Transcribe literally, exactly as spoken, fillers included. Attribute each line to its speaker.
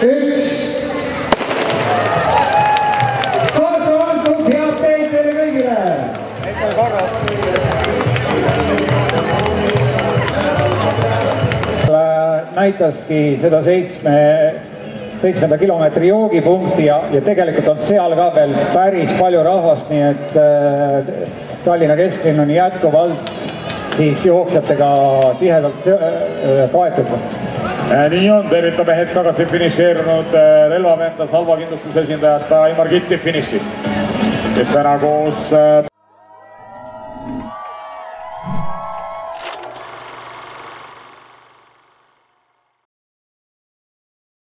Speaker 1: üks. Starto antud, head teid teile kõigile!
Speaker 2: Näitaski seda seitsme, seitsmenda kilomeetri joogipunkti ja, ja tegelikult on seal ka veel päris palju rahvast, nii et äh, Tallinna kesklinn on jätkuvalt siis jooksjatega tihedalt äh, kaetud.
Speaker 3: Nii on, tervitame hetk tagasi finišeerunud relvavenda Salva kindlustuse esindajat Aimar Kitti finišis, kes täna koos